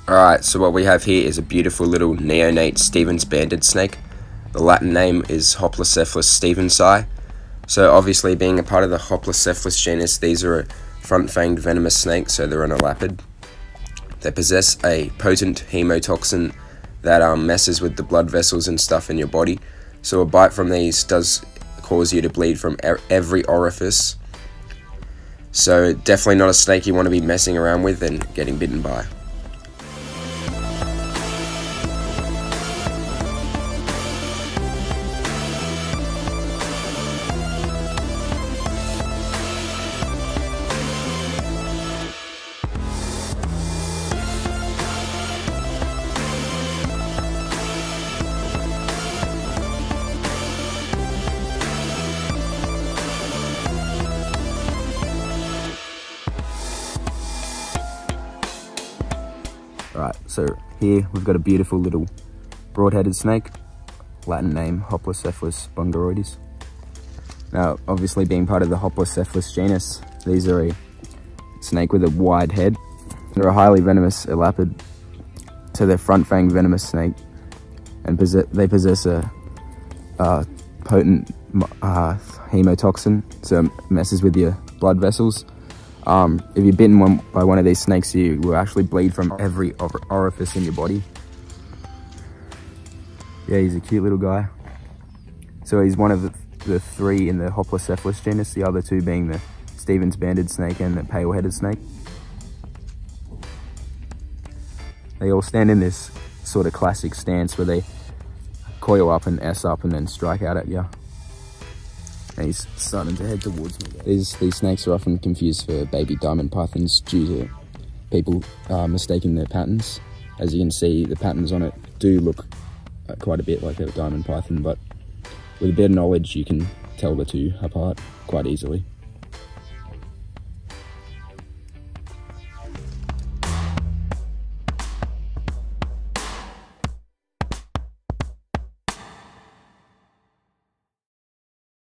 Alright, so what we have here is a beautiful little neonate Stevens banded snake. The Latin name is Hoplocephalus stevensi. So obviously, being a part of the Hoplocephalus genus, these are a front-fanged venomous snake, so they're an elapid. They possess a potent hemotoxin that messes with the blood vessels and stuff in your body. So a bite from these does cause you to bleed from every orifice. So definitely not a snake you want to be messing around with and getting bitten by. Right, so here we've got a beautiful little broad-headed snake, Latin name Hoplocephalus bungaroides. Now, obviously being part of the Hoplocephalus genus, these are a snake with a wide head. They're a highly venomous elapid, so they're front-fanged venomous snake, and they possess a potent hemotoxin, so it messes with your blood vessels. If you're bitten by one of these snakes, you will actually bleed from every orifice in your body. Yeah, he's a cute little guy. So he's one of the three in the Hoplocephalus genus, the other two being the Stevens banded snake and the pale-headed snake. They all stand in this sort of classic stance where they coil up and S up and then strike out at you. And he's starting to head towards me. These snakes are often confused for baby diamond pythons due to people mistaking their patterns. As you can see, the patterns on it do look quite a bit like a diamond python, but with a bit of knowledge you can tell the two apart quite easily.